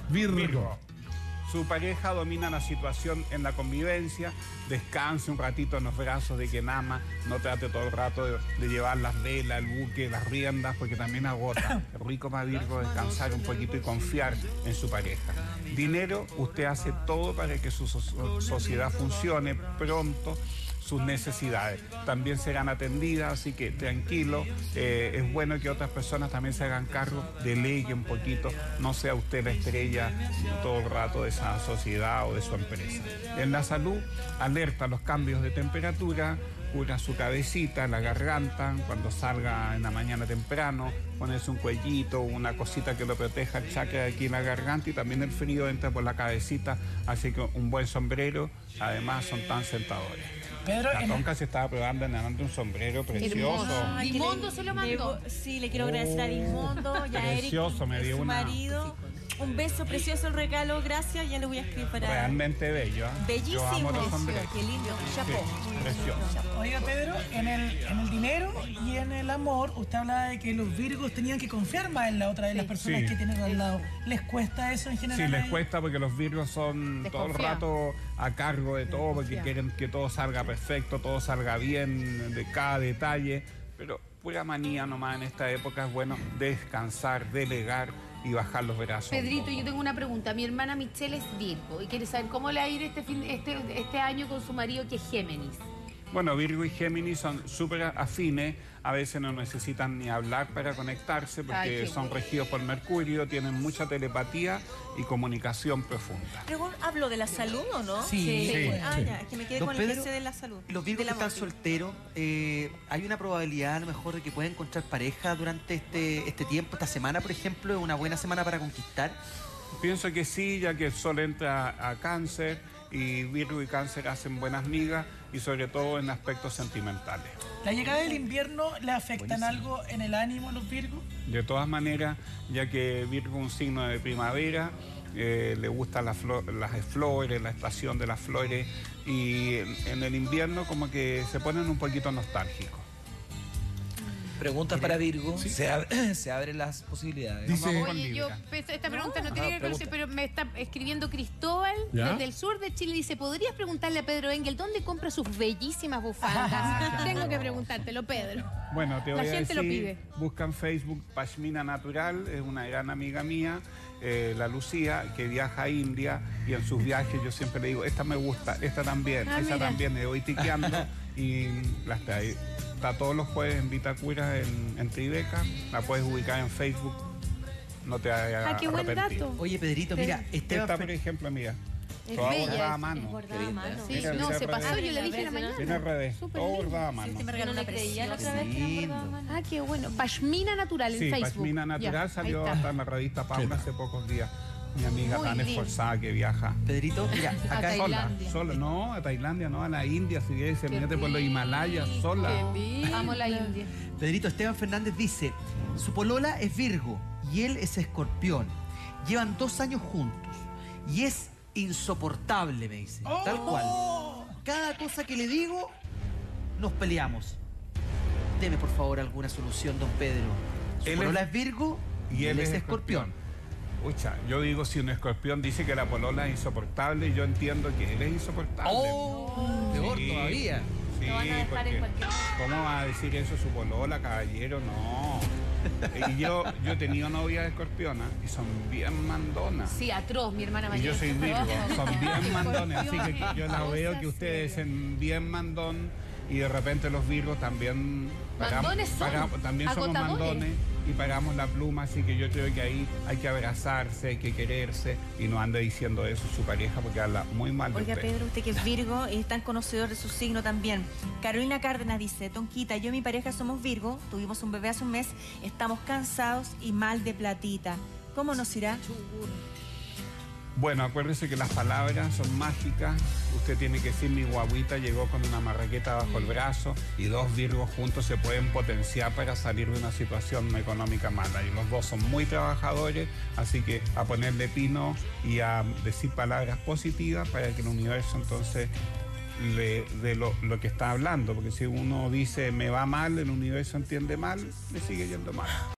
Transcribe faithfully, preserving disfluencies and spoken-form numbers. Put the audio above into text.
Virgo. Virgo. Su pareja domina la situación en la convivencia, descanse un ratito en los brazos de quien ama, no trate todo el rato de, de llevar las velas, el buque, las riendas, porque también agota. Es rico para Virgo descansar un poquito y confiar en su pareja. Dinero, usted hace todo para que su so- sociedad funcione pronto, sus necesidades también serán atendidas, así que tranquilo, eh, es bueno que otras personas también se hagan cargo, delegue un poquito, no sea usted la estrella todo el rato de esa sociedad o de su empresa. En la salud, alerta a los cambios de temperatura, cura su cabecita, la garganta, cuando salga en la mañana temprano, ponerse un cuellito, una cosita que lo proteja el chakra de aquí en la garganta, y también el frío entra por la cabecita, así que un buen sombrero, además son tan sentadores. Pedro, La en Tonka se estaba probando en delante un sombrero precioso. Ay, Dismondo se lo mandó. Le- sí, le quiero agradecer a Dismondo y a Eric, Precioso, me dio su una- marido. Un beso precioso, el regalo, gracias. Ya le voy a escribir para... Realmente bello. ¿eh? Bellísimo. Yo amo los sombreros. Qué lindo. Sí, Chapó. precioso. Oiga, Pedro, en el, en el dinero y en el amor, usted hablaba de que los virgos tenían que confiar más en la otra de las personas Sí. que tienen al lado. ¿Les cuesta eso en general? Sí, les a cuesta porque los virgos son todo el Desconfían. rato a cargo de todo, porque quieren que todo salga perfecto, todo salga bien, de cada detalle, pero pura manía nomás en esta época. Es bueno descansar, delegar y bajar los brazos. Pedrito, yo tengo una pregunta. Mi hermana Michelle es Virgo y quiere saber cómo le va a ir este, fin, este, este año con su marido, que es Géminis. Bueno, Virgo y Géminis son súper afines, a veces no necesitan ni hablar para conectarse porque Ay, qué son bueno. regidos por Mercurio, tienen mucha telepatía y comunicación profunda. Luego, ¿hablo de la salud o no? Sí, sí. Ah, ya, es que me quedé Don con el que Pedro, sé de la salud. Los Virgos Del que están amor, sí. solteros, eh, ¿hay una probabilidad a lo mejor de que puedan encontrar pareja durante este, este tiempo, esta semana, por ejemplo? ¿Es una buena semana para conquistar? Pienso que sí, ya que el Sol entra a Cáncer y Virgo y Cáncer hacen buenas migas y sobre todo en aspectos sentimentales. ¿La llegada del invierno le afectan algo en el ánimo a los virgos? De todas maneras, ya que Virgo es un signo de primavera, eh, le gustan las, flo- las flores, la estación de las flores, y en, en el invierno como que se ponen un poquito nostálgicos. Preguntas para Virgo. Se, ab- se abren las posibilidades. Dice- Vamos con Oye, yo, Libra. pues, esta pregunta no, tiene Ajá, que ver con eso, pregunta. pero me está escribiendo Cristóbal ¿Ya? desde el sur de Chile. Dice, ¿podrías preguntarle a Pedro Engel dónde compra sus bellísimas bufandas? Tengo que preguntártelo, Pedro. Bueno, te La voy a gente lo decir, pide. busca en Facebook Pashmina Natural, es una gran amiga mía, eh, la Lucía, que viaja a India, y en sus viajes yo siempre le digo, esta me gusta, esta también, Ah, esa mira. también, le voy tiqueando y las trae. Está todos los jueves en Vitacura, en, en Tribeca, la puedes ubicar en Facebook, no te vayas Ah, qué a buen arrepentir. dato. Oye, Pedrito, mira, Esteban... Esta, por ejemplo, mía, Es toda bella, bordada a es- mano. Es bordada a mano. Sí, Mira, no, mira se al pasó, revés. yo le dije en la mañana. Viene al revés, Súper todo lindo. bordada a Sí, mano. usted me Yo regaló no una le creía la otra preciosa. vez que eran bordadas a mano. Ah, qué bueno. Pashmina Natural en Sí, Facebook. Pashmina Natural Ya, salió ahí está. hasta en la revista Paula hace pocos días. Mi amiga Muy tan lindo. esforzada que viaja. Pedrito, mira, A acá Sola, Tailandia. sola, no, a Tailandia, no, a la India, si quiere, se Qué mete por los rico, Himalayas sola. qué lindo. Amo la India. Pedrito, Esteban Fernández dice, su polola es Virgo y él es Escorpión. Llevan dos años juntos y es insoportable, me dice. Tal cual. Cada cosa que le digo, nos peleamos. Deme, por favor, alguna solución, don Pedro. Su Él polola es- es Virgo Y él es escorpión. Ucha, yo digo, si un escorpión dice que la polola es insoportable, yo entiendo que él es insoportable. ¡Oh! Peor Sí, todavía. Sí, Lo van a dejar porque en cualquier- ¿cómo va a decir eso su polola, caballero? No. Y yo, yo he tenido novias escorpionas y son bien mandonas. Sí, atroz, mi hermana Y mayor. yo soy Virgo, son bien mandones, así que Escorpión, yo las veo que cosa ustedes seria. en bien mandón y de repente los Virgos también ¿Mandones son? pagamos- también somos ¿Agotadores? mandones y pagamos la pluma, así que yo creo que ahí hay que abrazarse, hay que quererse y no ande diciendo eso su pareja porque habla muy mal de Oiga, usted. Pedro, usted que es Virgo y es tan conocedor de su signo también. Carolina Cárdenas dice, Tonquita, yo y mi pareja somos Virgo, tuvimos un bebé hace un mes, estamos cansados y mal de platita. ¿Cómo nos irá? Bueno, acuérdese que las palabras son mágicas. Usted tiene que decir, mi guaguita llegó con una marraqueta bajo el brazo y dos Virgos juntos se pueden potenciar para salir de una situación económica mala. Y los dos son muy trabajadores, así que a ponerle pino y a decir palabras positivas para que el universo entonces le dé lo, lo que está hablando. Porque si uno dice, me va mal, el universo entiende mal, le sigue yendo mal.